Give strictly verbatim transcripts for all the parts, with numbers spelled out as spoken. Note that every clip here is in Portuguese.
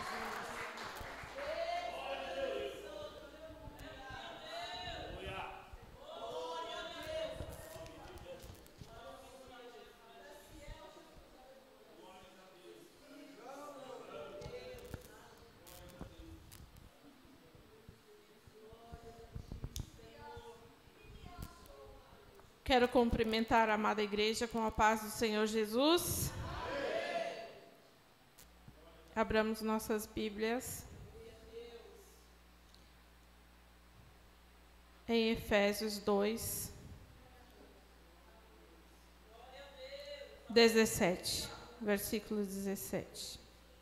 Quero cumprimentar a amada igreja com a paz do Senhor Jesus. Amém. Abramos nossas Bíblias em Efésios dois, dezessete, versículo dezessete.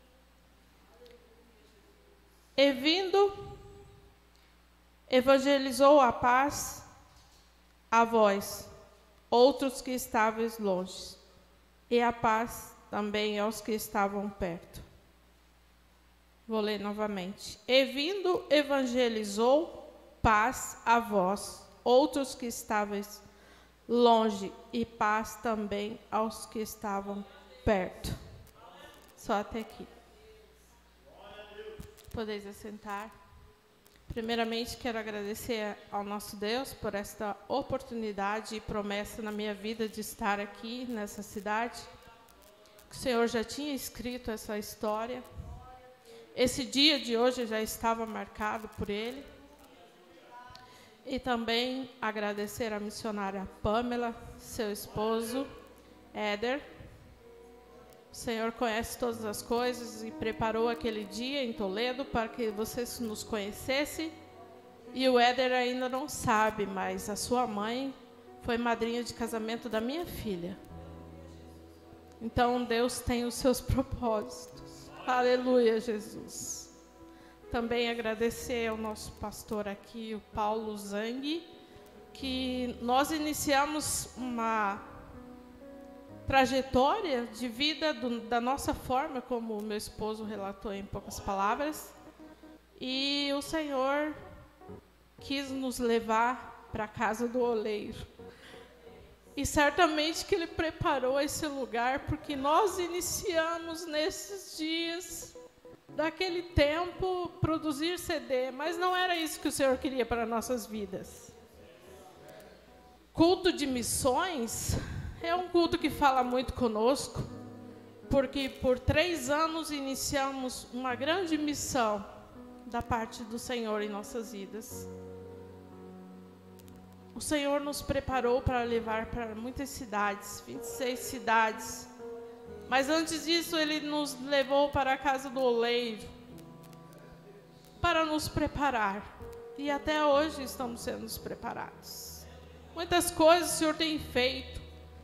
E vindo, evangelizou a paz a vós, outros que estáveis longe, e a paz também aos que estavam perto. Vou ler novamente. E vindo, evangelizou paz a vós, outros que estáveis longe, e paz também aos que estavam perto. Só até aqui. Podeis assentar. Primeiramente, quero agradecer ao nosso Deus por esta oportunidade e promessa na minha vida de estar aqui nessa cidade. O Senhor já tinha escrito essa história. Esse dia de hoje já estava marcado por Ele. E também agradecer à missionária Pamela, seu esposo, Éder. O Senhor conhece todas as coisas e preparou aquele dia em Toledo para que vocês nos conhecessem. E o Éder ainda não sabe, mas a sua mãe foi madrinha de casamento da minha filha. Então Deus tem os seus propósitos. Aleluia, Jesus. Também agradecer ao nosso pastor aqui, o Paulo Zang, que nós iniciamos uma trajetória de vida do, da nossa forma, como o meu esposo relatou em poucas palavras, e o Senhor quis nos levar para a casa do oleiro. E certamente que Ele preparou esse lugar, porque nós iniciamos nesses dias, daquele tempo, produzir C D, mas não era isso que o Senhor queria para nossas vidas. Culto de missões é um culto que fala muito conosco, porque por três anos iniciamos uma grande missão da parte do Senhor em nossas vidas. O Senhor nos preparou para levar para muitas cidades, vinte e seis cidades. Mas antes disso, Ele nos levou para a casa do oleiro, para nos preparar. E até hoje estamos sendo preparados. Muitas coisas o Senhor tem feito,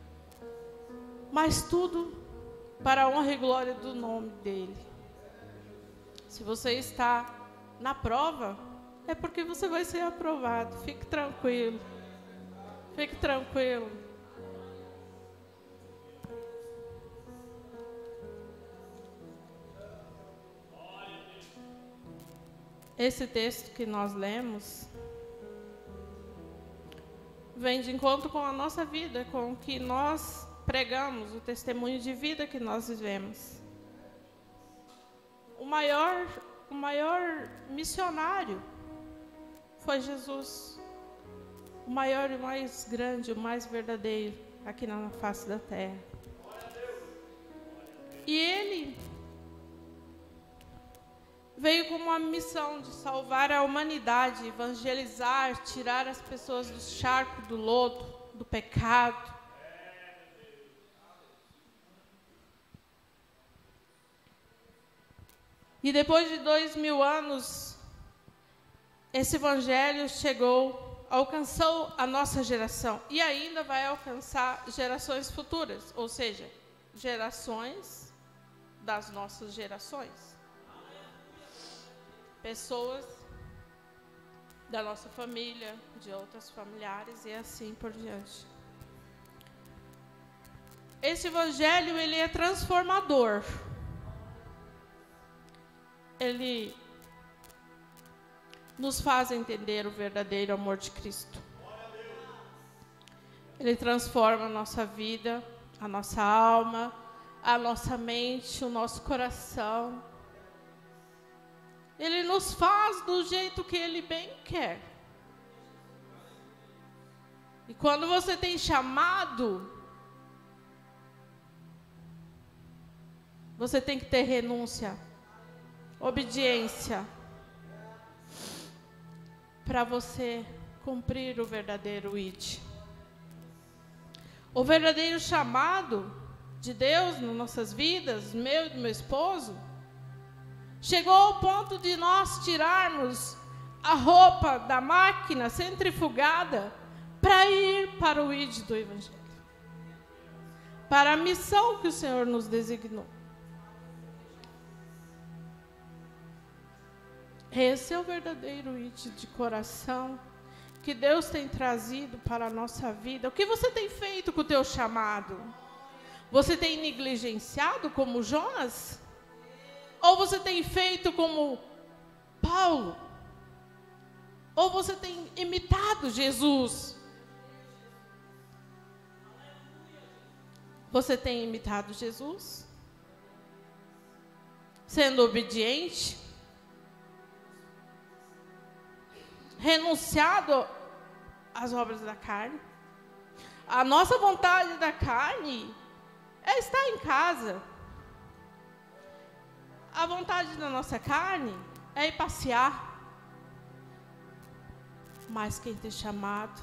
mas tudo para a honra e glória do nome dEle. Se você está na prova, é porque você vai ser aprovado. Fique tranquilo. Fique tranquilo. Esse texto que nós lemos vem de encontro com a nossa vida, com o que nós pregamos, o testemunho de vida que nós vivemos. O maior, o maior missionário foi Jesus. O maior e mais grande, o mais verdadeiro aqui na face da terra. E Ele veio com uma missão de salvar a humanidade, evangelizar, tirar as pessoas do charco, do lodo, do pecado. E depois de dois mil anos, esse evangelho chegou, alcançou a nossa geração e ainda vai alcançar gerações futuras, ou seja, gerações das nossas gerações. Pessoas da nossa família, de outras familiares e assim por diante. Esse evangelho, ele é transformador. Ele nos faz entender o verdadeiro amor de Cristo. Ele transforma a nossa vida, a nossa alma, a nossa mente, o nosso coração. Ele nos faz do jeito que Ele bem quer. E quando você tem chamado, você tem que ter renúncia, obediência, para você cumprir o verdadeiro I D. O verdadeiro chamado de Deus nas nossas vidas, meu e do meu esposo, chegou ao ponto de nós tirarmos a roupa da máquina centrifugada para ir para o I D do Evangelho, para a missão que o Senhor nos designou. Esse é o verdadeiro I D de coração que Deus tem trazido para a nossa vida. O que você tem feito com o teu chamado? Você tem negligenciado como Jonas? Ou você tem feito como Paulo? Ou você tem imitado Jesus? Você tem imitado Jesus? Sendo obediente? Renunciado às obras da carne? A nossa vontade da carne é estar em casa. A vontade da nossa carne é ir passear. Mas quem tem chamado,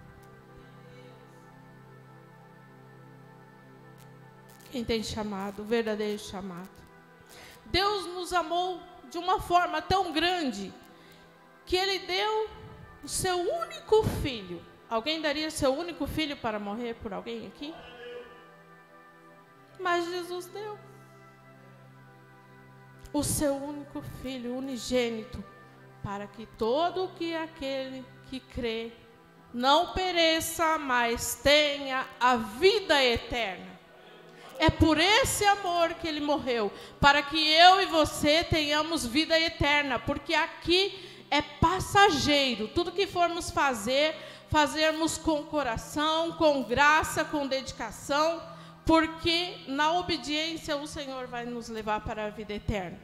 quem tem chamado, o verdadeiro chamado. Deus nos amou de uma forma tão grande que Ele deu o seu único filho. Alguém daria seu único filho para morrer por alguém aqui? Mas Jesus deu o seu único filho, unigênito, para que todo que aquele que crê não pereça, mas tenha a vida eterna. É por esse amor que Ele morreu, para que eu e você tenhamos vida eterna, porque aqui é passageiro. Tudo que formos fazer, fazermos com coração, com graça, com dedicação, porque na obediência o Senhor vai nos levar para a vida eterna.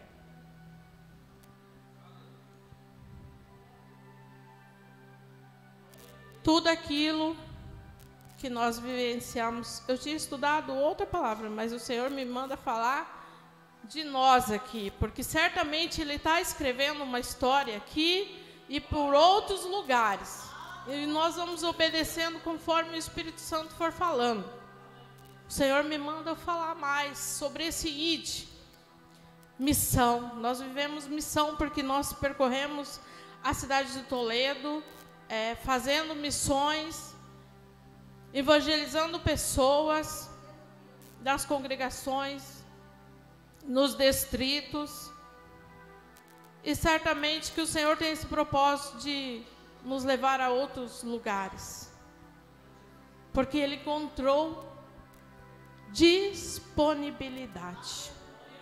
Tudo aquilo que nós vivenciamos, eu tinha estudado outra palavra, mas o Senhor me manda falar de nós aqui, porque certamente Ele está escrevendo uma história aqui e por outros lugares, e nós vamos obedecendo conforme o Espírito Santo for falando. O Senhor me manda falar mais sobre esse I D, missão. Nós vivemos missão porque nós percorremos a cidade de Toledo, é, fazendo missões, evangelizando pessoas das congregações, nos distritos, e certamente que o Senhor tem esse propósito de nos levar a outros lugares, porque Ele encontrou disponibilidade.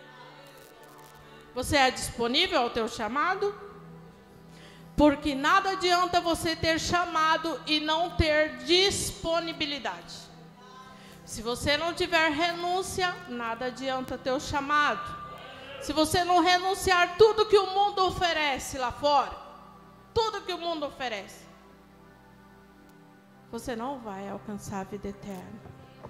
Você é disponível ao teu chamado? Porque nada adianta você ter chamado e não ter disponibilidade. Se você não tiver renúncia, nada adianta ter o chamado. Se você não renunciar tudo que o mundo oferece lá fora, tudo que o mundo oferece, você não vai alcançar a vida eterna.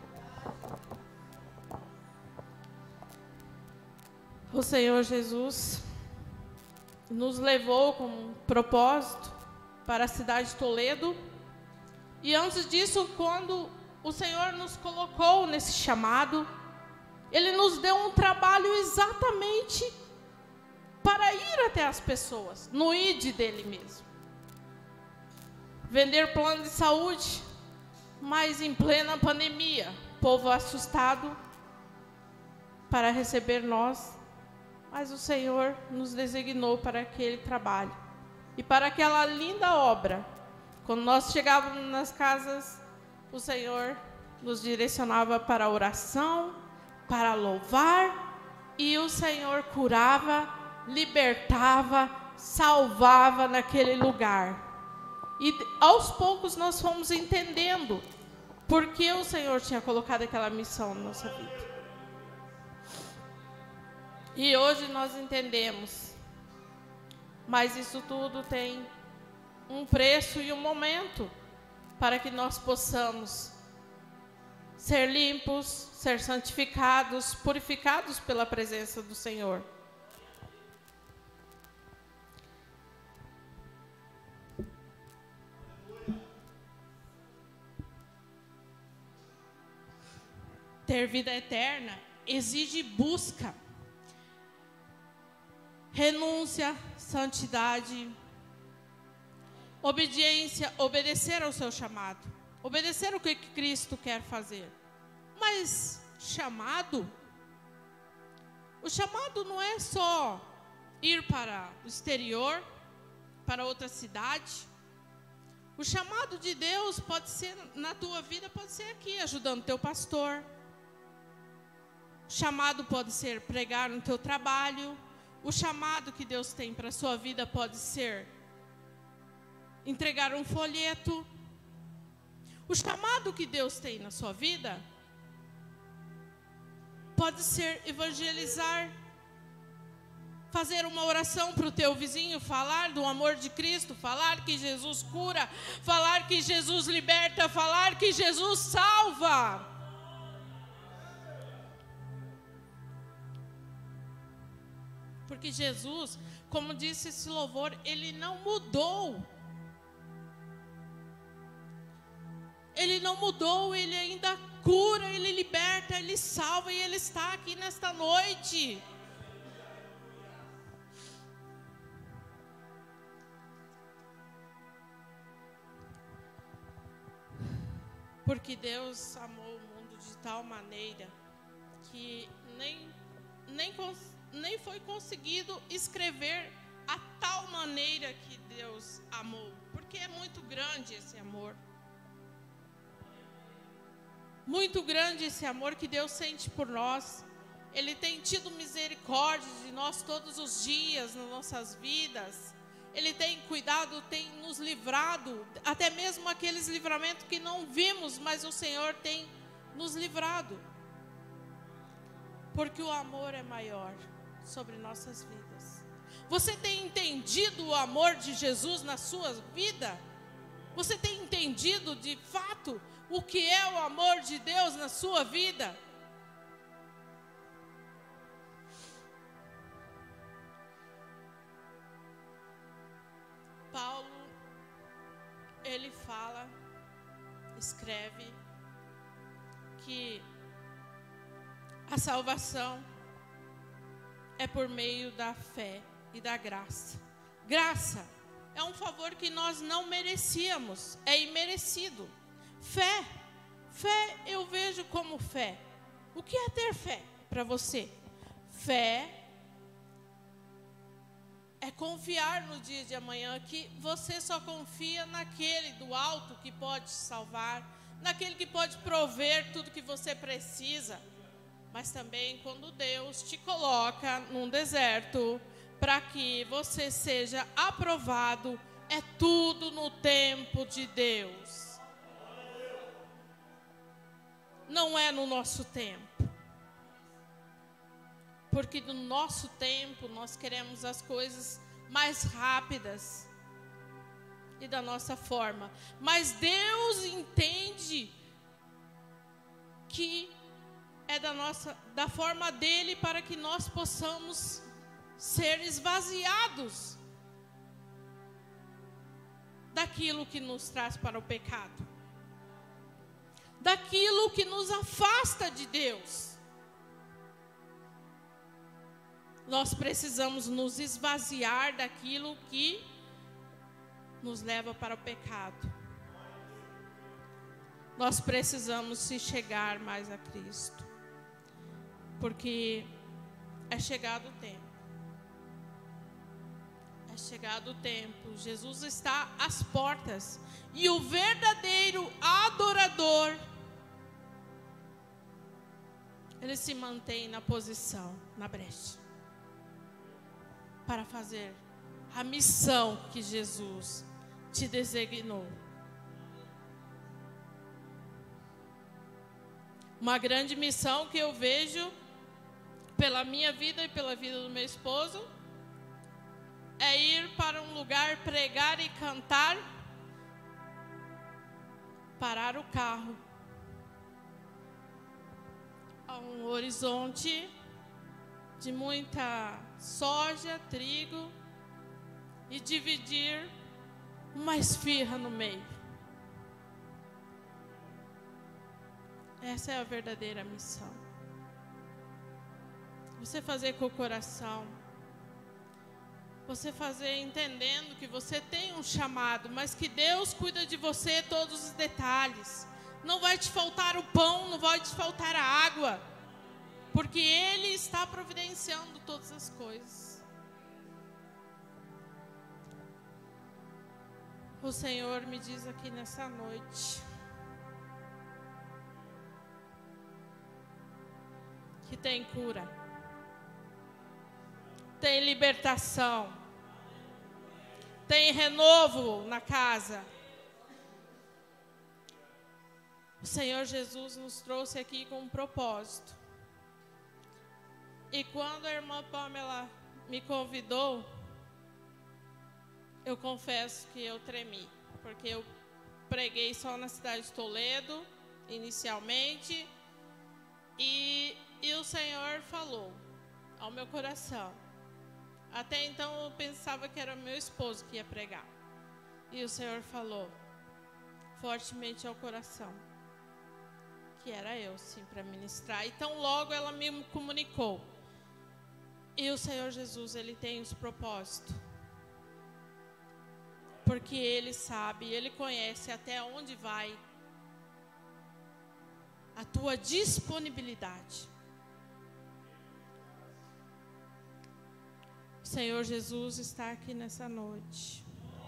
O Senhor Jesus nos levou com um propósito para a cidade de Toledo. E antes disso, quando o Senhor nos colocou nesse chamado, Ele nos deu um trabalho exatamente para ir até as pessoas, no I D dele mesmo. Vender plano de saúde, mas em plena pandemia, povo assustado para receber nós. Mas o Senhor nos designou para aquele trabalho e para aquela linda obra. Quando nós chegávamos nas casas, o Senhor nos direcionava para a oração, para louvar, e o Senhor curava, libertava, salvava naquele lugar. E aos poucos nós fomos entendendo por que o Senhor tinha colocado aquela missão na nossa vida. E hoje nós entendemos Mas isso tudo tem um preço e um momento para que nós possamos ser limpos, ser santificados, purificados pela presença do Senhor. Ter vida eterna exige busca, renúncia, santidade, obediência, obedecer ao seu chamado, obedecer o que Cristo quer fazer. Mas chamado, o chamado não é só ir para o exterior, para outra cidade. O chamado de Deus pode ser na tua vida, pode ser aqui, ajudando teu pastor. O chamado pode ser pregar no teu trabalho. O chamado que Deus tem para a sua vida pode ser entregar um folheto. O chamado que Deus tem na sua vida pode ser evangelizar, fazer uma oração para o teu vizinho, falar do amor de Cristo, falar que Jesus cura, falar que Jesus liberta, falar que Jesus salva. Porque Jesus, como disse esse louvor, Ele não mudou. Ele não mudou, Ele ainda cura, Ele liberta, Ele salva e Ele está aqui nesta noite. Porque Deus amou o mundo de tal maneira que nem, nem, nem foi conseguido escrever a tal maneira que Deus amou. Porque é muito grande esse amor. Muito grande esse amor que Deus sente por nós. Ele tem tido misericórdia de nós todos os dias nas nossas vidas. Ele tem cuidado, tem nos livrado, até mesmo aqueles livramentos que não vimos, mas o Senhor tem nos livrado. Porque o amor é maior sobre nossas vidas. Você tem entendido o amor de Jesus na sua vida? Você tem entendido de fato o que é o amor de Deus na sua vida? Paulo, ele fala, escreve, que a salvação é por meio da fé e da graça. Graça é um favor que nós não merecíamos, é imerecido. Fé, fé eu vejo como fé. O que é ter fé para você? Fé é confiar no dia de amanhã, que você só confia naquele do alto que pode te salvar, naquele que pode prover tudo que você precisa. Mas também quando Deus te coloca num deserto para que você seja aprovado, é tudo no tempo de Deus. Não é no nosso tempo. Porque no nosso tempo nós queremos as coisas mais rápidas e da nossa forma. Mas Deus entende que é da nossa, da forma dele, para que nós possamos ser esvaziados daquilo que nos traz para o pecado, daquilo que nos afasta de Deus. Nós precisamos nos esvaziar daquilo que nos leva para o pecado. Nós precisamos se chegar mais a Cristo. Porque é chegado o tempo. É chegado o tempo. Jesus está às portas. E o verdadeiro adorador, ele se mantém na posição, na brecha, para fazer a missão que Jesus te designou. Uma grande missão que eu vejo pela minha vida e pela vida do meu esposo é ir para um lugar, pregar e cantar, parar o carro a um horizonte de muita soja, trigo, e dividir uma esfirra no meio. Essa é a verdadeira missão. Você fazer com o coração. Você fazer entendendo que você tem um chamado, mas que Deus cuida de você todos os detalhes. Não vai te faltar o pão, não vai te faltar a água, porque Ele está providenciando todas as coisas. O Senhor me diz aqui nessa noite que tem cura, tem libertação, tem renovo na casa. O Senhor Jesus nos trouxe aqui com um propósito. E quando a irmã Pamela me convidou, eu confesso que eu tremi, porque eu preguei só na cidade de Toledo, inicialmente, e, e o Senhor falou ao meu coração. Até então eu pensava que era meu esposo que ia pregar. E o Senhor falou fortemente ao coração que era eu, sim, para ministrar. Então logo ela me comunicou. E o Senhor Jesus, Ele tem os propósitos. Porque Ele sabe, Ele conhece até onde vai a tua disponibilidade. O Senhor Jesus está aqui nessa noite.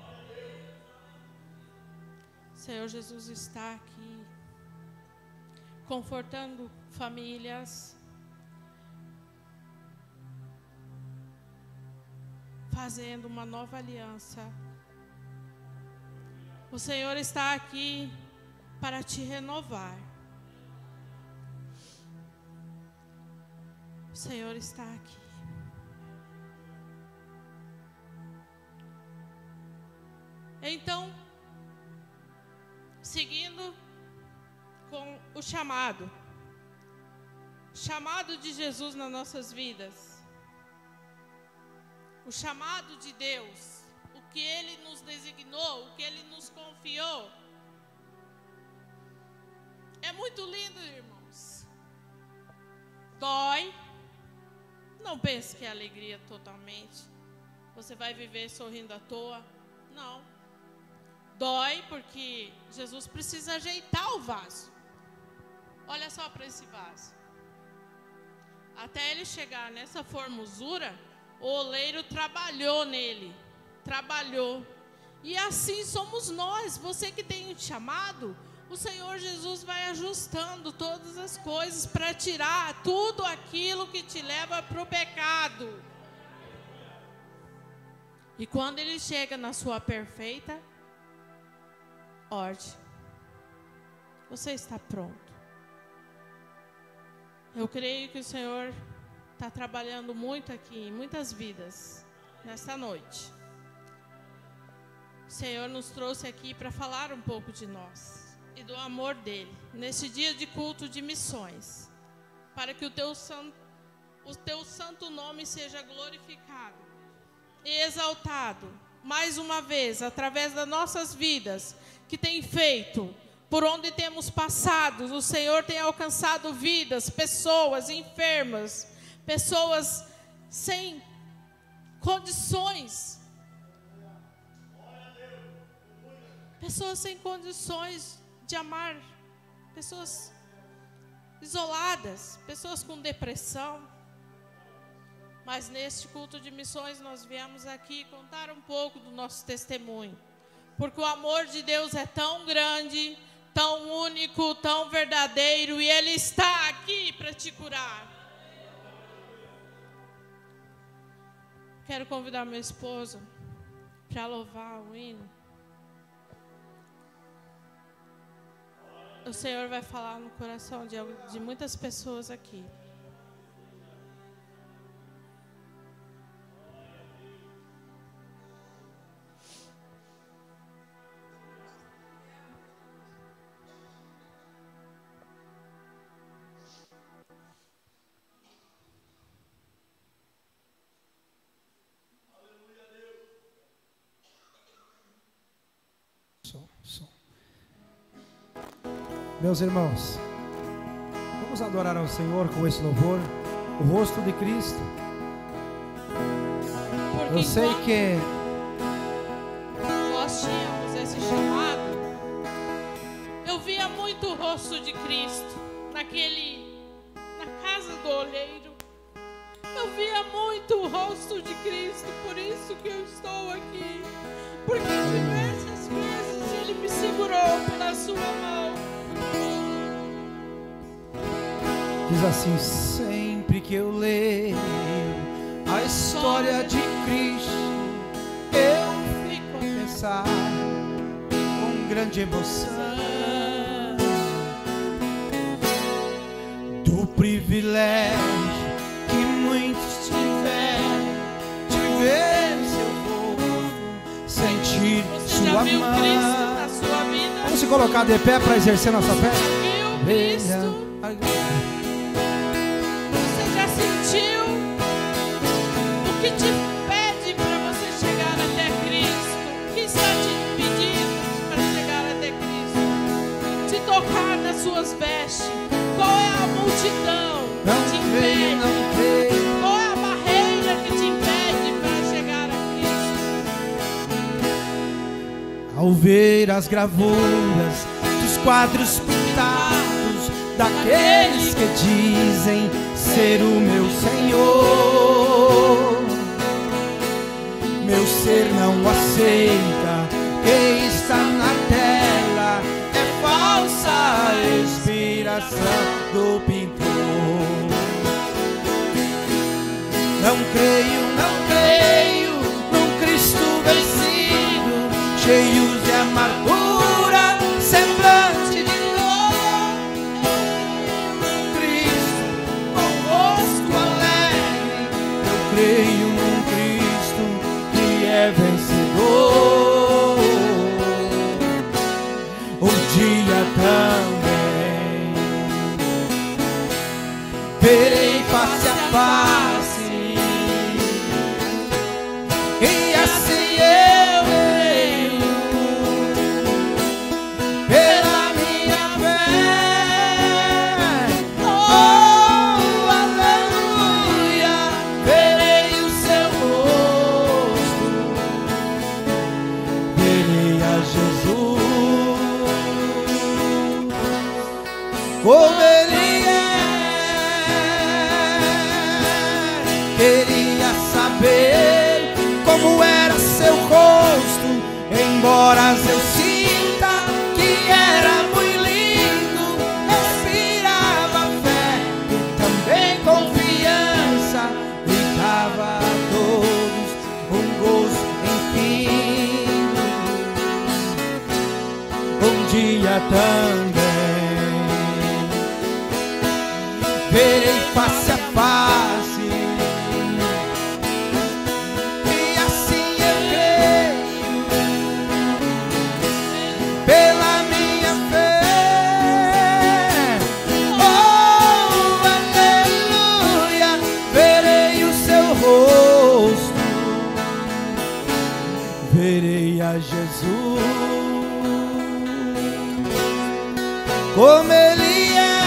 O Senhor Jesus está aqui, confortando famílias, fazendo uma nova aliança. O Senhor está aqui para te renovar. O Senhor está aqui. Então, seguindo com o chamado, chamado de Jesus nas nossas vidas, o chamado de Deus, o que Ele nos designou, o que Ele nos confiou, é muito lindo, irmãos. Dói, não pense que é alegria totalmente, você vai viver sorrindo à toa, não. Dói porque Jesus precisa ajeitar o vaso. Olha só para esse vaso. Até ele chegar nessa formosura, o oleiro trabalhou nele. Trabalhou. E assim somos nós. Você que tem um chamado, o Senhor Jesus vai ajustando todas as coisas para tirar tudo aquilo que te leva para o pecado. E quando ele chega na sua perfeita ordem, você está pronto. Eu creio que o Senhor está trabalhando muito aqui, em muitas vidas, nesta noite. O Senhor nos trouxe aqui para falar um pouco de nós e do amor dEle, nesse dia de culto de missões, para que o teu santo, o teu santo nome seja glorificado e exaltado, mais uma vez, através das nossas vidas, que tem feito, por onde temos passado, o Senhor tem alcançado vidas, pessoas enfermas, pessoas sem condições, pessoas sem condições de amar, pessoas isoladas, pessoas com depressão. Mas neste culto de missões nós viemos aqui contar um pouco do nosso testemunho, porque o amor de Deus é tão grande, tão único, tão verdadeiro, e Ele está aqui para te curar. Quero convidar meu esposo para louvar o hino. O Senhor vai falar no coração de, de muitas pessoas aqui. Meus irmãos, vamos adorar ao Senhor com esse louvor, o rosto de Cristo. Porque Eu sei que nós tínhamos esse chamado, eu via muito o rosto de Cristo naquele, na casa do olheiro. Eu via muito o rosto de Cristo, por isso que eu estou aqui. Porque diversas vezes Ele me segurou pela sua mão. diz assim: sempre que eu leio a história de Cristo, eu fico a pensar com grande emoção do privilégio que muitos tiveram de ver seu povo sentir Você já sua viu mão. Cristo na sua vida? Vamos se colocar de pé para exercer nossa fé? Viu Cristo? Você já sentiu o que te pede para você chegar até Cristo? O que está te impedindo para chegar até Cristo? Te tocar nas suas vestes. Qual é a multidão que Não te creio, impede? não creio. Qual é a barreira que te impede para chegar a Cristo? Ao ver as gravuras dos quadros pintados daqueles que dizem ser o meu Senhor, meu ser não aceita que está na tela, é falsa inspiração do pintor. Não creio, não creio num Cristo vencido, cheio de amargura, semblante de dor. Cristo, com rosto alegre, eu creio num Cristo que é vencedor. Um dia também verei face a face, e assim eu verei pela minha fé. Oh, aleluia, verei o seu rosto, verei a Jesus como Ele é. Queria saber como era seu rosto, embora eu sinta que era muito lindo. Respirava fé e também confiança, e dava a todos um gozo infinito. Um dia também verei face a face, e assim eu creio pela minha fé. Oh, aleluia, verei o seu rosto, verei a Jesus como Ele é.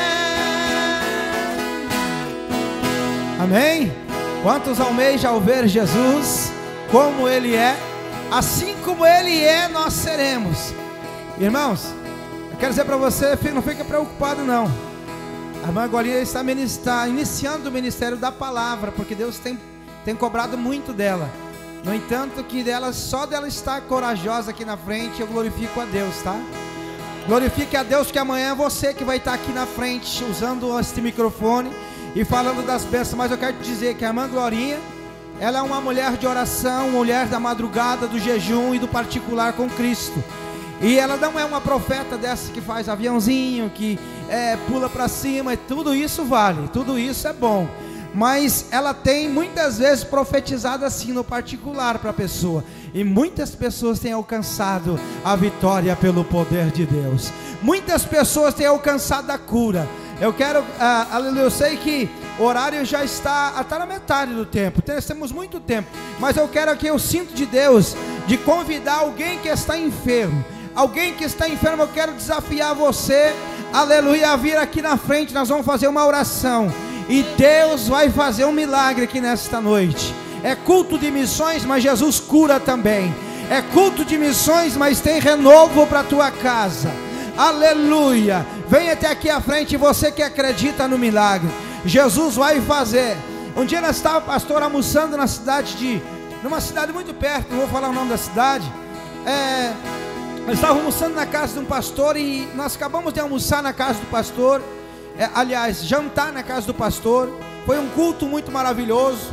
Amém? Quantos almejam ver Jesus como Ele é? Assim como Ele é, nós seremos. Irmãos, eu quero dizer para você, não fique preocupado não. A irmã Golia está, está iniciando o ministério da palavra, porque Deus tem, tem cobrado muito dela. No entanto, que dela, só dela estar corajosa aqui na frente, eu glorifico a Deus, tá? Glorifique a Deus, que amanhã é você que vai estar aqui na frente, usando este microfone e falando das bênçãos. Mas eu quero te dizer que a irmã Glorinha, ela é uma mulher de oração, mulher da madrugada, do jejum e do particular com Cristo. E ela não é uma profeta dessa que faz aviãozinho, que é, pula para cima, e tudo isso vale, tudo isso é bom. Mas ela tem muitas vezes profetizado assim no particular para a pessoa, e muitas pessoas têm alcançado a vitória pelo poder de Deus. Muitas pessoas têm alcançado a cura. Eu quero, ah, aleluia, eu sei que o horário já está até na metade do tempo, temos muito tempo, mas eu quero aqui o cinto de Deus de convidar alguém que está enfermo, alguém que está enfermo, eu quero desafiar você, aleluia, a vir aqui na frente. Nós vamos fazer uma oração e Deus vai fazer um milagre aqui nesta noite. É culto de missões, mas Jesus cura também. É culto de missões, mas tem renovo para a tua casa. Aleluia. Venha até aqui à frente, você que acredita no milagre. Jesus vai fazer. Um dia nós estávamos, pastor, almoçando na cidade de... numa cidade muito perto, não vou falar o nome da cidade. É, nós estávamos almoçando na casa de um pastor e nós acabamos de almoçar na casa do pastor. É, aliás, jantar na casa do pastor. Foi um culto muito maravilhoso.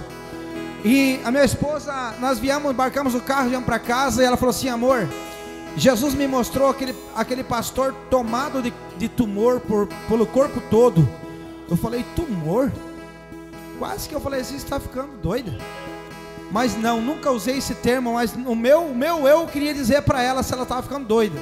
E a minha esposa, nós viemos, embarcamos o carro, viemos para casa e ela falou assim: amor, Jesus me mostrou aquele, aquele pastor tomado de, de tumor por, pelo corpo todo. Eu falei: tumor? Quase que eu falei assim: você está ficando doida. Mas não, nunca usei esse termo, mas o meu, o meu eu queria dizer para ela se ela estava ficando doida.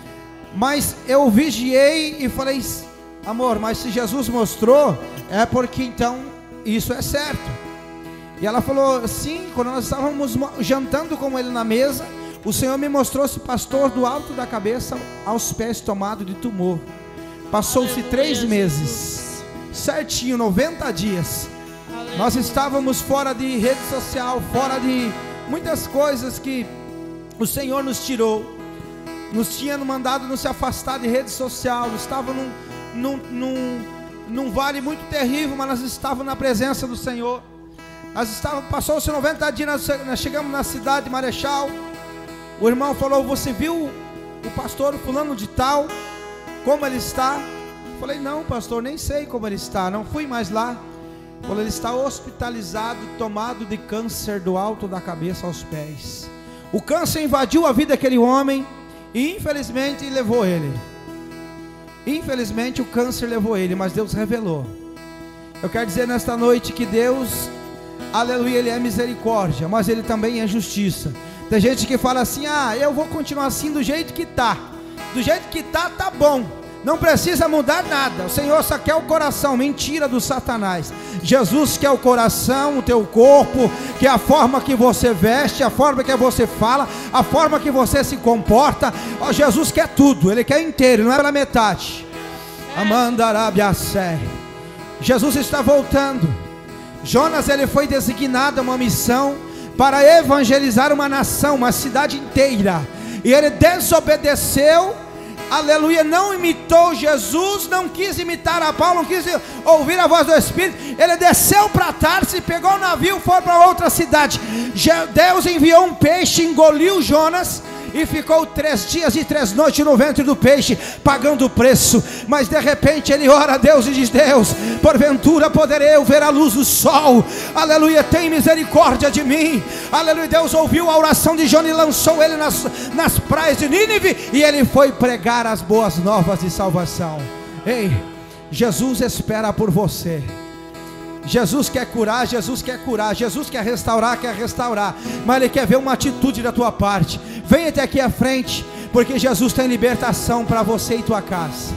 Mas eu vigiei e falei: amor, mas se Jesus mostrou, é porque então isso é certo. E ela falou: sim, quando nós estávamos jantando com ele na mesa, o Senhor me mostrou esse pastor do alto da cabeça aos pés tomado de tumor. Passou-se três meses, certinho, noventa dias. Aleluia. Nós estávamos fora de rede social, fora de muitas coisas que o Senhor nos tirou. Nos tinha mandado nos afastar de rede social. Estávamos num, num, num, num vale muito terrível, mas nós estávamos na presença do Senhor. Nós estávamos, passou-se noventa dias, nós, nós chegamos na cidade de Marechal. O irmão falou: você viu o pastor fulano de tal, como ele está? Eu falei: não, pastor, nem sei como ele está, não fui mais lá. Falou: ele está hospitalizado, tomado de câncer do alto da cabeça aos pés. O câncer invadiu a vida daquele homem e infelizmente levou ele. Infelizmente o câncer levou ele, mas Deus revelou. Eu quero dizer nesta noite que Deus, aleluia, Ele é misericórdia, mas Ele também é justiça. Tem gente que fala assim: ah, eu vou continuar assim do jeito que está. Do jeito que está, tá bom. Não precisa mudar nada. O Senhor só quer o coração. Mentira do Satanás. Jesus quer o coração, o teu corpo, que é a forma que você veste, a forma que você fala, a forma que você se comporta. Oh, Jesus quer tudo. Ele quer inteiro, não é pela metade. Amandarabiassé. Jesus está voltando. Jonas, ele foi designado a uma missão para evangelizar uma nação, uma cidade inteira, e ele desobedeceu, aleluia, não imitou Jesus, não quis imitar a Paulo, não quis ouvir a voz do Espírito. Ele desceu para Tarso, pegou o navio, foi para outra cidade. Deus enviou um peixe, engoliu Jonas e ficou três dias e três noites no ventre do peixe, pagando o preço. Mas de repente ele ora a Deus e diz: Deus, porventura poderei eu ver a luz do sol? Aleluia, tem misericórdia de mim. Aleluia. Deus ouviu a oração de Jonas e lançou ele nas, nas praias de Nínive, e ele foi pregar as boas novas de salvação. Ei, Jesus espera por você. Jesus quer curar, Jesus quer curar, Jesus quer restaurar, quer restaurar, mas Ele quer ver uma atitude da tua parte. Venha até aqui à frente, porque Jesus tem libertação para você e tua casa.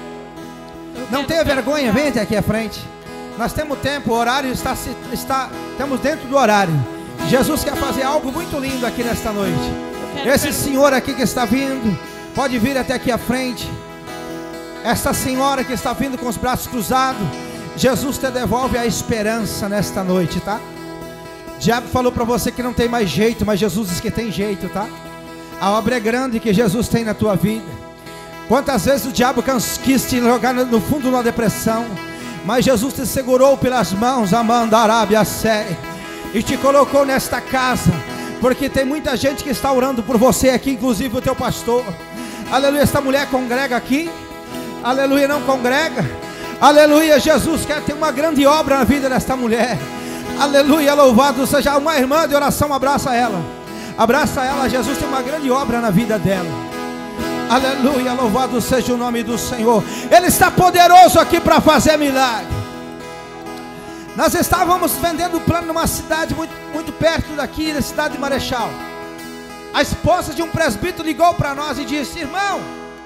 Não tenha vergonha, venha até aqui à frente. Nós temos tempo, o horário está, está estamos dentro do horário. Jesus quer fazer algo muito lindo aqui nesta noite. Esse senhor aqui que está vindo, pode vir até aqui à frente. Essa senhora que está vindo com os braços cruzados, Jesus te devolve a esperança nesta noite, tá? O diabo falou para você que não tem mais jeito, mas Jesus diz que tem jeito, tá? A obra é grande que Jesus tem na tua vida. Quantas vezes o diabo quis te jogar no fundo de uma depressão, mas Jesus te segurou pelas mãos, Amandarabiassé, e te colocou nesta casa, porque tem muita gente que está orando por você aqui, inclusive o teu pastor. Aleluia, esta mulher congrega aqui, aleluia, não congrega. Aleluia, Jesus quer ter uma grande obra na vida desta mulher. Aleluia, louvado seja. Uma irmã de oração, abraça ela. Abraça ela, Jesus tem uma grande obra na vida dela. Aleluia, louvado seja o nome do Senhor. Ele está poderoso aqui para fazer milagre. Nós estávamos vendendo plano numa cidade muito, muito perto daqui, na cidade de Marechal. A esposa de um presbítero ligou para nós e disse: irmão,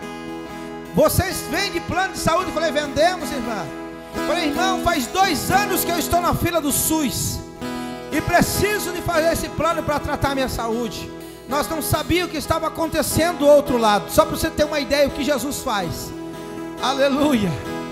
vocês vendem plano de saúde? Eu falei: vendemos, irmã. Eu falei: irmão, faz dois anos que eu estou na fila do SUS e preciso de fazer esse plano para tratar minha saúde. Nós não sabíamos o que estava acontecendo do outro lado. Só para você ter uma ideia o que Jesus faz. Aleluia.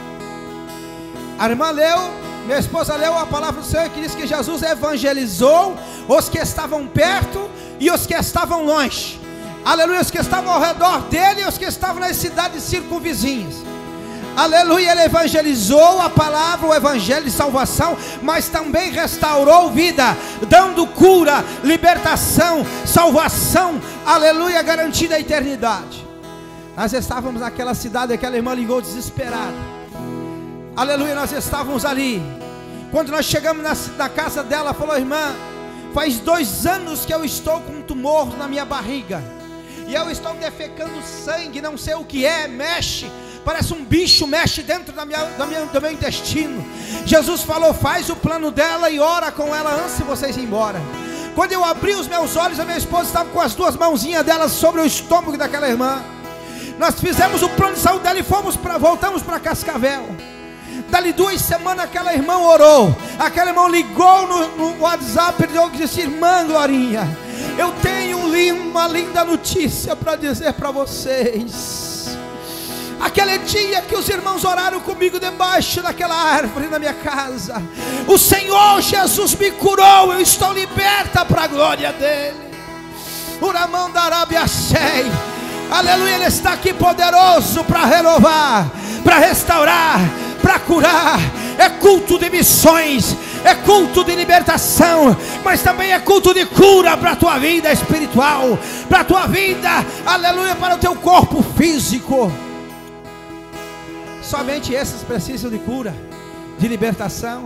A irmã leu, minha esposa leu a palavra do Senhor que diz que Jesus evangelizou os que estavam perto e os que estavam longe. Aleluia, os que estavam ao redor dele e os que estavam nas cidades circunvizinhas. Aleluia, ele evangelizou a palavra, o evangelho de salvação, mas também restaurou vida, dando cura, libertação, salvação, aleluia, garantida a eternidade. Nós estávamos naquela cidade, aquela irmã ligou desesperada. Aleluia, nós estávamos ali. Quando nós chegamos na, na casa dela, falou: irmã, faz dois anos que eu estou com um tumor na minha barriga, e eu estou defecando sangue, não sei o que é, mexe, parece um bicho, mexe dentro da minha, da minha, do meu intestino. Jesus falou: faz o plano dela e ora com ela antes de vocês ir embora. Quando eu abri os meus olhos, a minha esposa estava com as duas mãozinhas dela sobre o estômago daquela irmã. Nós fizemos o plano de saúde dela e fomos pra, voltamos para Cascavel. Dali duas semanas aquela irmã orou, aquela irmã ligou no, no WhatsApp e disse: irmã Glorinha, eu tenho uma linda notícia para dizer para vocês. Aquele dia que os irmãos oraram comigo debaixo daquela árvore na minha casa, o Senhor Jesus me curou, eu estou liberta para a glória dele. Uramão da Arábia Sei. Aleluia, ele está aqui poderoso para renovar, para restaurar, para curar. É culto de missões, é culto de libertação, mas também é culto de cura para a tua vida espiritual, para a tua vida, aleluia, para o teu corpo físico. Somente esses precisam de cura, de libertação.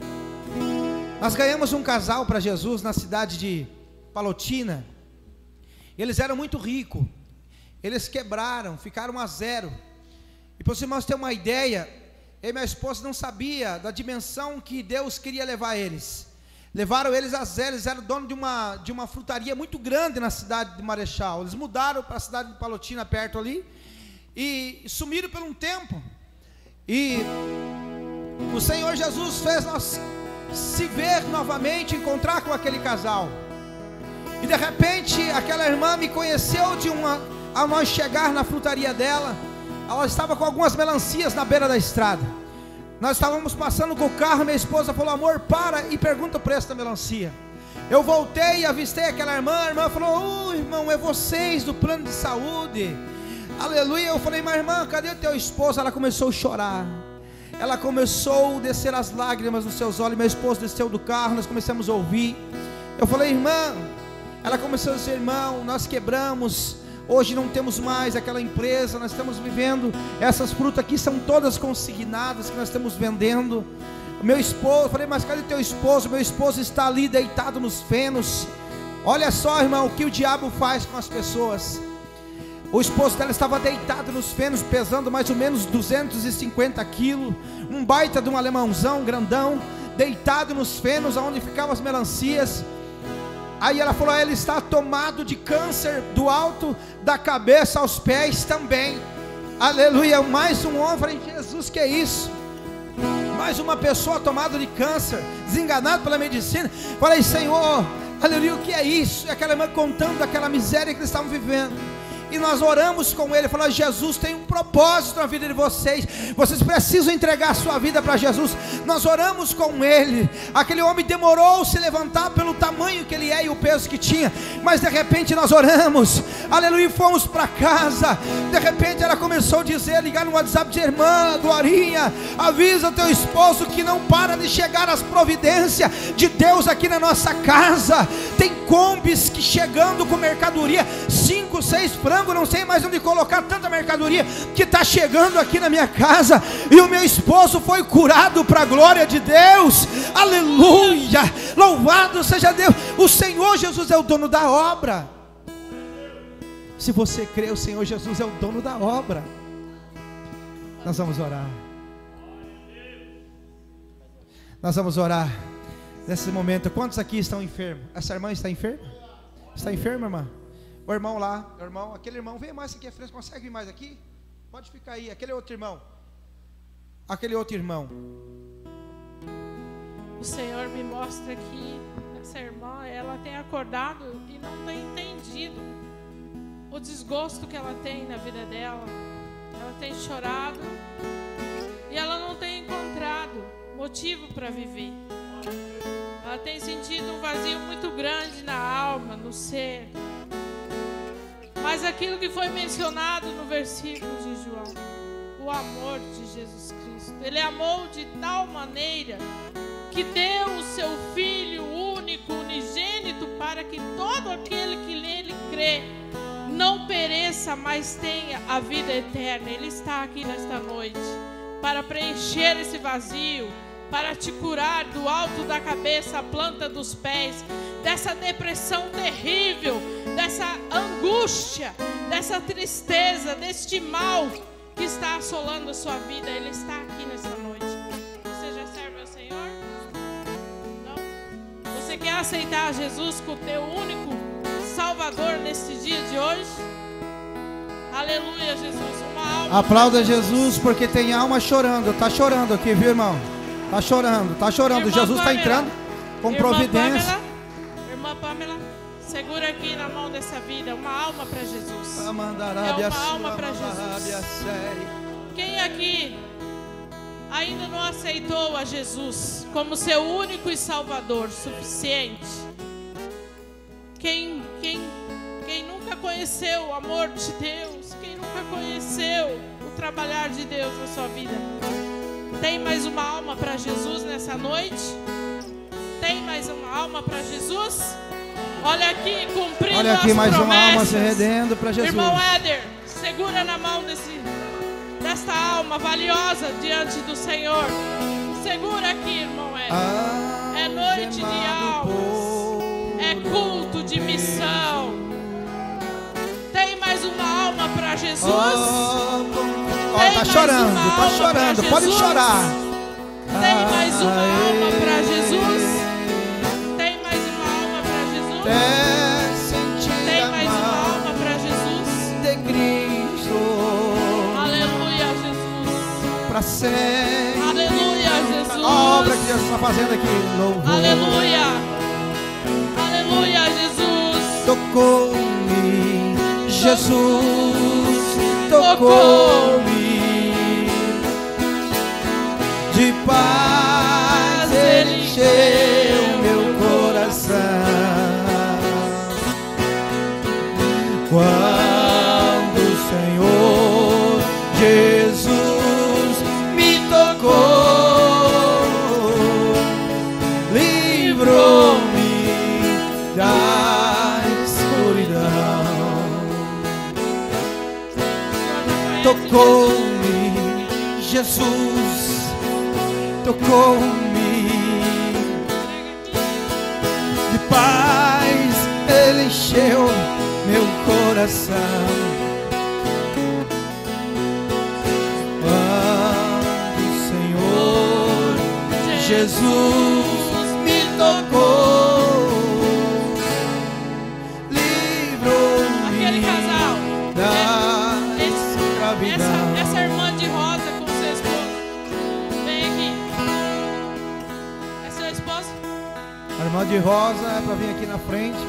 Nós ganhamos um casal para Jesus na cidade de Palotina. Eles eram muito ricos, eles quebraram, ficaram a zero. E para os irmãos terem uma ideia, eu e minha esposa não sabia da dimensão que Deus queria levar eles. Levaram eles a zero. Eles eram dono de uma, de uma frutaria muito grande na cidade de Marechal. Eles mudaram para a cidade de Palotina, perto ali, e sumiram por um tempo. E o Senhor Jesus fez nós se ver novamente, encontrar com aquele casal. E de repente aquela irmã me conheceu de uma, ao nós chegar na frutaria dela. Ela estava com algumas melancias na beira da estrada. Nós estávamos passando com o carro, minha esposa falou: amor, para e pergunta o preço da melancia. Eu voltei e avistei aquela irmã. A irmã falou: oh, irmão, é vocês do plano de saúde. Aleluia. Eu falei: mas irmã, cadê o teu esposo? Ela começou a chorar. Ela começou a descer as lágrimas nos seus olhos. Meu esposo desceu do carro, nós começamos a ouvir. Eu falei: irmã. Ela começou a dizer: irmão, nós quebramos, hoje não temos mais aquela empresa, nós estamos vivendo, essas frutas aqui são todas consignadas que nós estamos vendendo. Meu esposo, eu falei: mas cadê teu esposo? Meu esposo está ali deitado nos fenos. Olha só, irmão, o que o diabo faz com as pessoas. O esposo dela estava deitado nos fenos, pesando mais ou menos duzentos e cinquenta quilos, um baita de um alemãozão grandão, deitado nos fenos onde ficavam as melancias. Aí ela falou: ele está tomado de câncer do alto da cabeça aos pés também. Aleluia. Mais um homem. Falei: Jesus, que é isso? Mais uma pessoa tomada de câncer, desenganado pela medicina. Falei: Senhor, aleluia, o que é isso? E aquela irmã contando daquela miséria que eles estavam vivendo. E nós oramos com ele, falando: Jesus tem um propósito na vida de vocês, vocês precisam entregar a sua vida para Jesus. Nós oramos com ele. Aquele homem demorou a se levantar pelo tamanho que ele é e o peso que tinha, mas de repente nós oramos, aleluia, fomos para casa. De repente ela começou a dizer, ligar no WhatsApp, de irmã Glorinha, avisa teu esposo que não para de chegar as providências de Deus aqui na nossa casa. Tem combis que chegando com mercadoria, cinco, seis francos, não sei mais onde colocar tanta mercadoria que está chegando aqui na minha casa. E o meu esposo foi curado para a glória de Deus. Aleluia, louvado seja Deus. O Senhor Jesus é o dono da obra. Se você crê, o Senhor Jesus é o dono da obra. Nós vamos orar. Nós vamos orar nesse momento. Quantos aqui estão enfermos? Essa irmã está enferma? Está enferma, irmã? O irmão lá, o irmão, aquele irmão, vem mais aqui à frente, consegue vir mais aqui? Pode ficar aí, aquele outro irmão. Aquele outro irmão. O Senhor me mostra que essa irmã, ela tem acordado e não tem entendido entendido o desgosto que ela tem na vida dela. Ela tem chorado e ela não tem encontrado motivo para viver. Ela tem sentido um vazio muito grande na alma, no ser. Mas aquilo que foi mencionado no versículo de João, o amor de Jesus Cristo. Ele amou de tal maneira que deu o seu Filho único, unigênito, para que todo aquele que nele crê não pereça, mas tenha a vida eterna. Ele está aqui nesta noite para preencher esse vazio, para te curar do alto da cabeça à planta dos pés, dessa depressão terrível, dessa angústia, dessa tristeza, deste mal que está assolando a sua vida. Ele está aqui nessa noite. Você já serve ao Senhor? Não? Você quer aceitar Jesus como teu único Salvador neste dia de hoje? Aleluia, Jesus. Uma alma. Aplauda Jesus, porque tem alma chorando. Está chorando aqui, viu, irmão? Está chorando, está chorando. Irmã Jesus está Pamela, entrando com Irmã providência. Pamela, Irmã Pamela, segura aqui na mão dessa vida uma alma para Jesus. É uma alma para Jesus. Quem aqui ainda não aceitou a Jesus como seu único e Salvador suficiente? Quem, quem, quem nunca conheceu o amor de Deus? Quem nunca conheceu o trabalhar de Deus na sua vida? Tem mais uma alma para Jesus nessa noite? Tem mais uma alma para Jesus? Olha aqui, cumprindo Olha aqui, as mais promessas. uma alma se rendendo para Jesus. Irmão Éder, segura na mão desse, desta alma valiosa diante do Senhor. Segura aqui, irmão Éder. Ah, É noite de almas. É culto de missão. Tem mais uma alma para Jesus? Ó, tá chorando, tá chorando. Pode chorar. Tem mais uma alma para Jesus? Tem mais uma alma para Jesus? Tem mais uma alma para Jesus? De Cristo. Aleluia, Jesus. Para sempre. Aleluia, Jesus. A obra que Jesus está fazendo aqui. Louvor. Aleluia. Aleluia, Jesus. Tocou-me, Jesus. Tocou-me. De paz ele encheu meu coração. Quando o Senhor Jesus me tocou, livrou-me da escuridão. Tocou-me, Jesus tocou-me, de paz ele encheu meu coração. Quando o Senhor Jesus me tocou, livrou-me Aquele casal, da esse- escravidão. essa, essa irmã de rosa com seu esposo, vem aqui. É seu esposo? A irmã de rosa é para vir aqui na frente.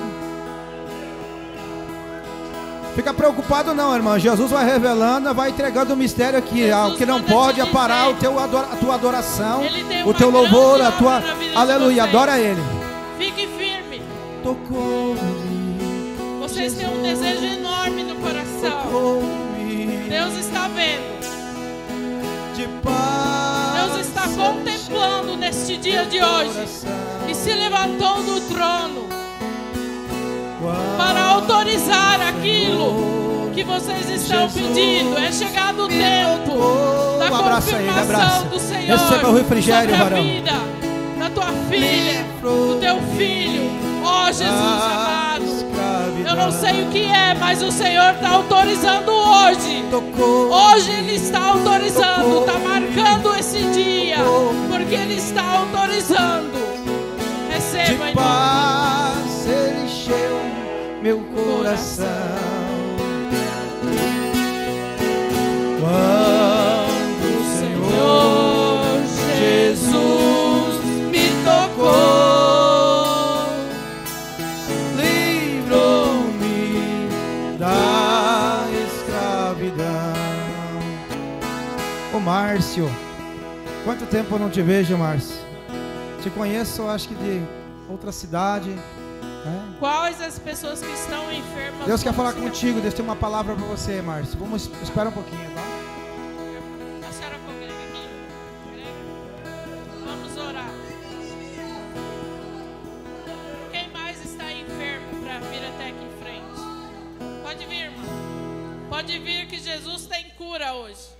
Fica preocupado não, irmã. Jesus vai revelando, vai entregando o mistério aqui. Jesus O que não manda pode é te parar dizer. o teu adora, a tua adoração, Ele tem o uma teu louvor, grande a tua... obra na vida de Aleluia, vocês. adora Ele. Fique firme. Tocou-me, Vocês têm um desejo enorme no coração. tocou-me, Deus está vendo. de paz Deus está contemplando neste dia de hoje. E se levantou do trono para autorizar aquilo que vocês estão pedindo. É chegado o tempo da Abraça ele, confirmação abraça. do Senhor Receba o refrigério, sobre a varão. vida da tua filha, do teu filho. Ó Jesus amado, eu não sei o que é, mas o Senhor está autorizando hoje. Hoje Ele está autorizando, está marcando esse dia, porque Ele está autorizando. Receba de em nome paz ele encheu meu coração. Quando o Senhor Jesus me tocou, livrou-me Márcio. Quanto tempo eu não te vejo, Márcio? Te conheço, acho que de outra cidade. Né? Quais as pessoas que estão enfermas? Deus quer falar contigo. Deus tem uma palavra para você, Márcio. Vamos esperar um pouquinho, tá? A senhora congrega aqui? Vamos orar. Quem mais está enfermo para vir até aqui em frente? Pode vir, irmão. Pode vir que Jesus tem cura hoje.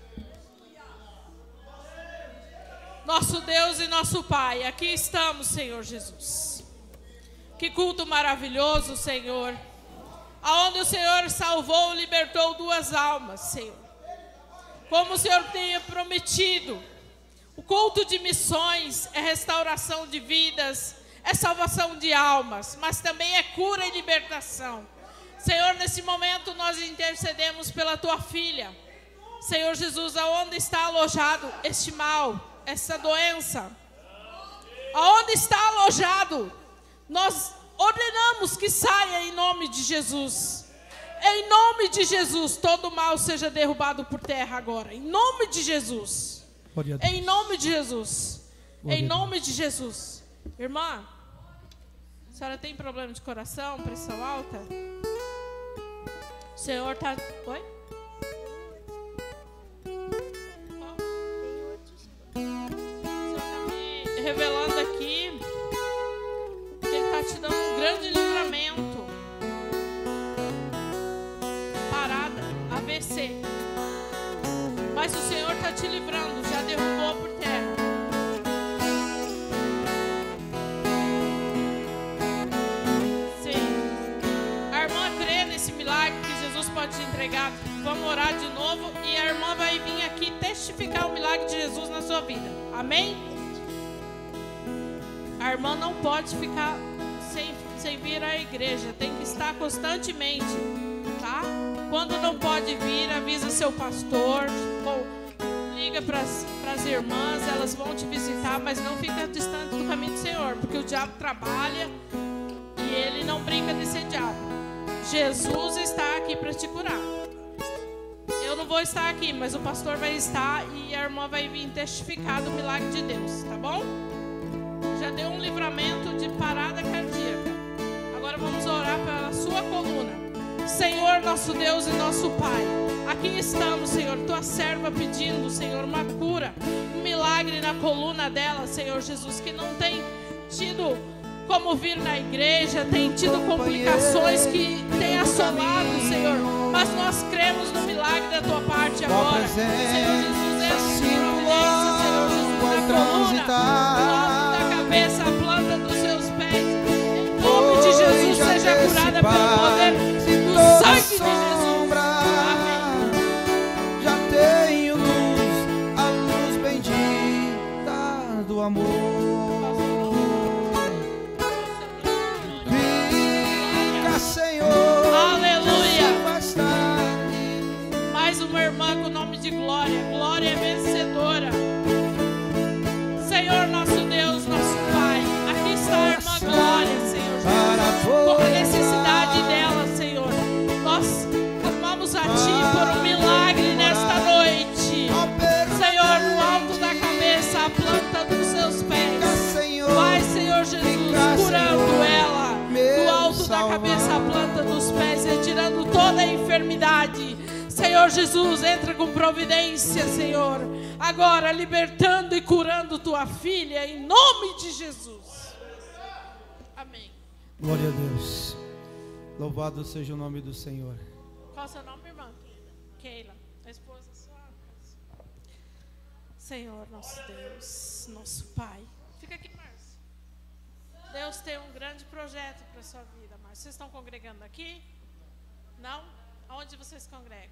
Nosso Deus e nosso Pai, aqui estamos, Senhor Jesus. Que culto maravilhoso, Senhor. Aonde o Senhor salvou, libertou duas almas, Senhor. Como o Senhor tinha prometido. O culto de missões é restauração de vidas, é salvação de almas, mas também é cura e libertação. Senhor, nesse momento nós intercedemos pela tua filha. Senhor Jesus, aonde está alojado este mal, essa doença? Aonde está alojado? Nós ordenamos que saia em nome de Jesus. Em nome de Jesus, todo mal seja derrubado por terra agora. Em nome de Jesus. Em nome de Jesus. Em nome de Jesus. Irmã, a senhora tem problema de coração, pressão alta? O Senhor está... Oi? Revelando aqui que Ele está te dando um grande livramento. Parada, A V C. Mas o Senhor está te livrando, já derrubou por terra. Sim. A irmã crê nesse milagre que Jesus pode te entregar. Vamos orar de novo e a irmã vai vir aqui testificar o milagre de Jesus na sua vida. Amém? A irmã não pode ficar sem, sem vir à igreja, tem que estar constantemente, tá? Quando não pode vir, avisa seu pastor, ou liga para as irmãs, elas vão te visitar, mas não fica distante do caminho do Senhor, porque o diabo trabalha e ele não brinca de ser diabo. Jesus está aqui para te curar. Eu não vou estar aqui, mas o pastor vai estar e a irmã vai vir testificar do milagre de Deus, tá bom? Já deu um livramento de parada cardíaca. Agora vamos orar pela sua coluna. Senhor, nosso Deus e nosso Pai, aqui estamos, Senhor, tua serva pedindo, Senhor, uma cura, um milagre na coluna dela, Senhor Jesus, que não tem tido como vir na igreja, tem tido complicações que tem assolado, Senhor, mas nós cremos no milagre da tua parte agora. Senhor Jesus, essa providência, Senhor Jesus, na coluna, cabeça, a planta dos seus pés, em nome de Jesus, seja curada pelo poder do sangue de Jesus. Amém. Já tenho luz, a luz bendita do amor. Fica, Senhor. Aleluia. Mais uma irmã com o nome de Glória. Glória é vencedora. Senhor, nosso Deus, nosso Pai, aqui está a irmã Glória, Senhor Jesus, com a necessidade dela, Senhor. Nós clamamos a Ti por um milagre nesta noite. Senhor, no alto da cabeça, a planta dos seus pés. Vai, Senhor Jesus, curando ela. Do alto da cabeça, a planta dos pés, retirando toda a enfermidade. Senhor Jesus, entra com providência, Senhor. Agora, libertando e curando tua filha, em nome de Jesus. Amém. Glória a Deus. Louvado seja o nome do Senhor. Qual é o seu nome, irmã? Keila. A esposa sua. Senhor, nosso Deus, nosso Pai. Fica aqui, Márcio. Deus tem um grande projeto para a sua vida, Márcio. Vocês estão congregando aqui? Não? Aonde vocês congregam?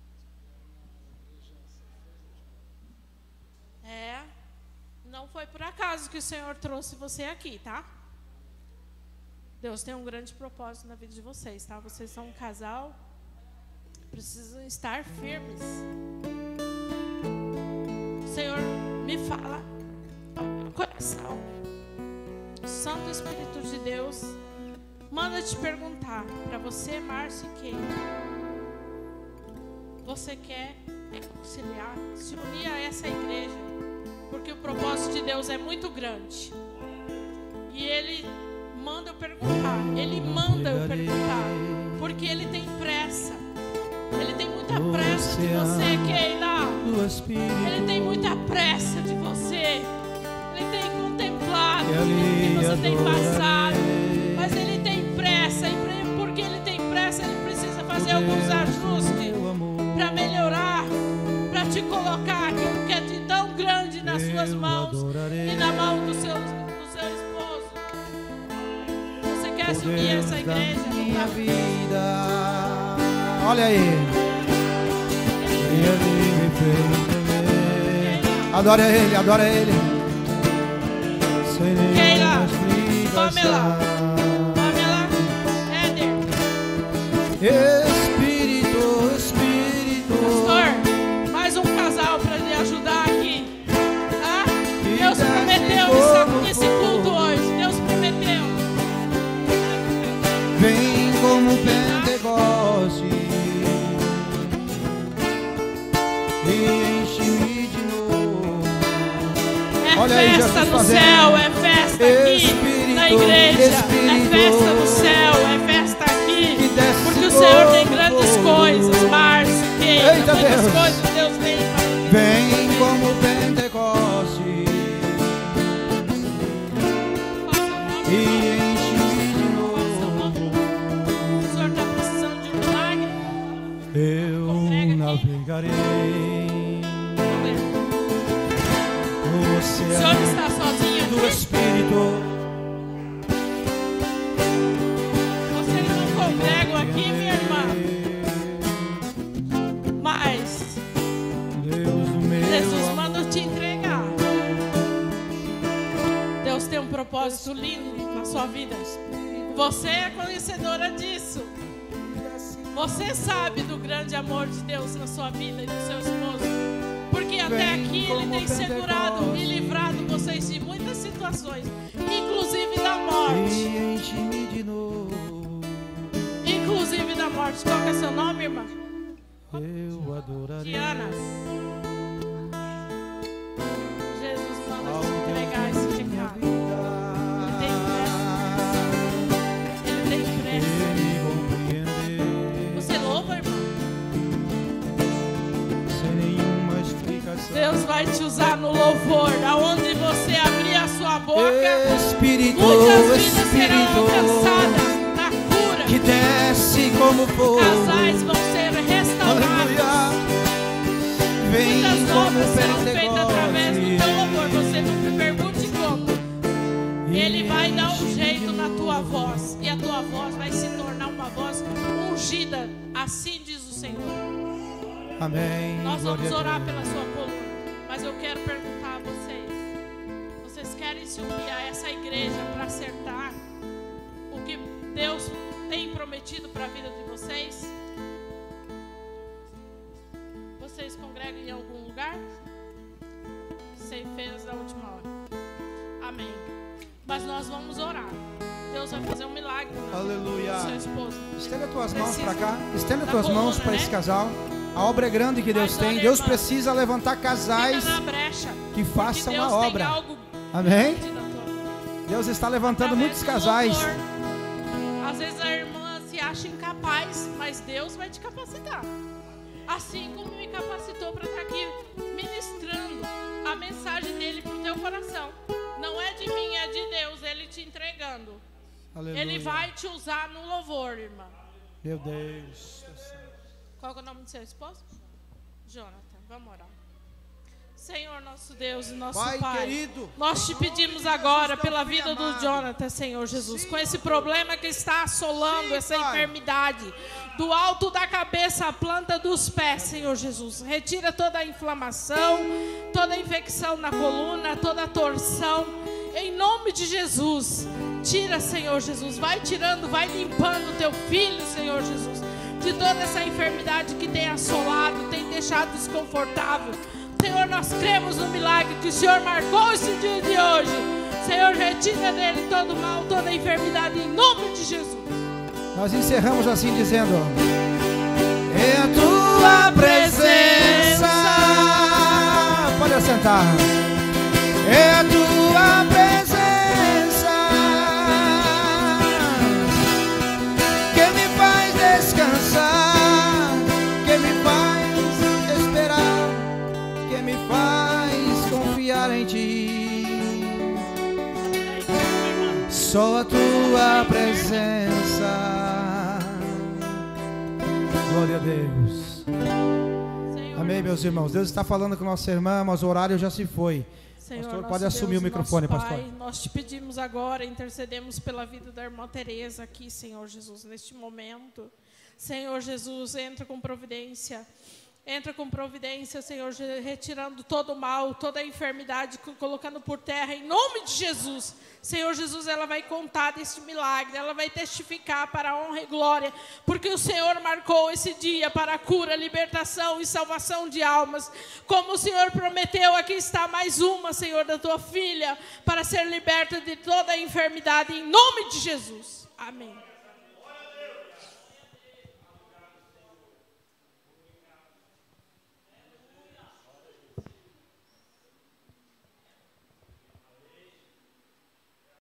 É, não foi por acaso que o Senhor trouxe você aqui, tá? Deus tem um grande propósito na vida de vocês, tá? Vocês são um casal, precisam estar firmes. O Senhor me fala ao meu coração. O Santo Espírito de Deus manda te perguntar para você, Márcio e Keila. Você quer reconciliar, se unir a essa igreja, porque o propósito de Deus é muito grande. E Ele manda eu perguntar, Ele manda eu perguntar, porque Ele tem pressa. Ele tem muita pressa de você, Keila. Ele tem muita pressa de você. Ele tem contemplado tudo que você tem passado, mas Ele tem pressa, e porque Ele tem pressa, Ele precisa fazer alguns ajustes para melhorar, para te colocar aquilo que é de tão grande nas suas mãos e na mão do seu, do seu esposo. Você quer se unir a essa igreja? Minha vida. Olha aí. Ele me fez. Adora Ele, adora Ele. Keila, Pamela, Pamela, Éder. Espírito, Espírito. Pastor, mais um casal para lhe ajudar aqui. Tá? Deus prometeu nesse culto hoje. Deus prometeu. Vem como Pentecoste e enche-me de novo. É Olha aí, festa Jesus no fazendo. céu, é festa aqui Espírito, na igreja, Espírito, é festa no céu, é festa aqui, que desce porque o Senhor tem como grandes fogo. coisas, Márcio, Keila, Eita, muitas Deus. coisas Deus tem para Vem como Pentecoste e enche-me de novo. O Senhor está precisando de um milagre? Eu navegarei no O Senhor oceano está sozinho do aqui? Espírito. Vocês não congregam aqui, minha irmã? Mas Deus do meu Jesus amor. manda eu te entregar. Deus tem um propósito lindo na sua vida. Você é conhecedora disso. Você sabe do grande amor de Deus na sua vida e do seu esposo. Porque até aqui Ele tem segurado e livrado vocês de muitas situações, inclusive da morte. E enche-me de novo. Inclusive da morte. Qual que é seu nome, irmã? Eu adorarei. Diana. Jesus manda te entregar esse recado. Ele tem pressa. Ele compreender Você louva, irmã? sem nenhuma explicação. Deus vai te usar no louvor. Aonde você abrir a sua boca, Espírito, muitas vidas serão Espírito, alcançadas na cura. que desce como fogo. Casais vão ser restaurados. Aleluia. Vem Muitas como obras serão feitas através do Pentecoste. teu louvor. Você não me pergunte como. Ele vai dar um jeito na tua voz. E a tua voz vai se tornar uma voz ungida. Assim diz o Senhor. Amém. Nós vamos Glória a orar Deus. pela sua coluna. Mas eu quero perguntar a vocês. Vocês querem se unir a essa igreja para acertar o que Deus tem prometido para a vida de vocês? Vocês congregam em algum lugar? Sem feiras da última hora. Amém. Mas nós vamos orar. Deus vai fazer um milagre na Aleluia. vida do seu esposo. Estenda as tuas mãos Precisa para cá. Estenda as da tuas mãos coluna, para né? esse casal. A obra é grande que Deus Mas tem. olha, Deus irmã, precisa levantar casais Fica na brecha. que porque façam Deus a tem obra. algo Amém? grande na tua vida. Deus está levantando Através muitos do casais. louvor. Às vezes a irmã se acha incapaz, mas Deus vai te capacitar. Assim como me capacitou para estar aqui ministrando a mensagem dele para o teu coração. Não é de mim, é de Deus, ele te entregando. Aleluia. Ele vai te usar no louvor, irmã. Meu Deus. Qual é o nome do seu esposo? Jonathan, vamos orar. Senhor, nosso Deus e nosso Pai, Pai, querido, nós te pedimos agora pela vida do Jonathan, Senhor Jesus, com esse problema que está assolando, Sim, essa Pai. enfermidade, do alto da cabeça à planta dos pés, Senhor Jesus. Retira toda a inflamação, toda a infecção na coluna, toda a torção, em nome de Jesus. Tira, Senhor Jesus, vai tirando, vai limpando o teu filho, Senhor Jesus, de toda essa enfermidade que tem assolado, tem deixado desconfortável. Senhor, nós cremos no milagre que o Senhor marcou esse dia de hoje. Senhor, retira dele todo mal, toda enfermidade, em nome de Jesus. nós encerramos assim dizendo: é a tua presença sentar. É a tua presença que me faz descansar, que me faz esperar, que me faz confiar em ti. Só a tua presença. Glória a Deus. Amém, meus irmãos. Deus está falando com nossa irmã, mas o horário já se foi. Senhor, pastor, pode assumir Deus, o microfone, Pai, pastor. Nós te pedimos agora, intercedemos pela vida da irmã Tereza aqui, Senhor Jesus, neste momento. Senhor Jesus, entra com providência. Entra com providência, Senhor, retirando todo o mal, toda a enfermidade, colocando por terra, em nome de Jesus. Senhor Jesus, ela vai contar deste milagre, ela vai testificar para a honra e glória, porque o Senhor marcou esse dia para a cura, libertação e salvação de almas. Como o Senhor prometeu, aqui está mais uma, Senhor, da tua filha, para ser liberta de toda a enfermidade, em nome de Jesus. Amém.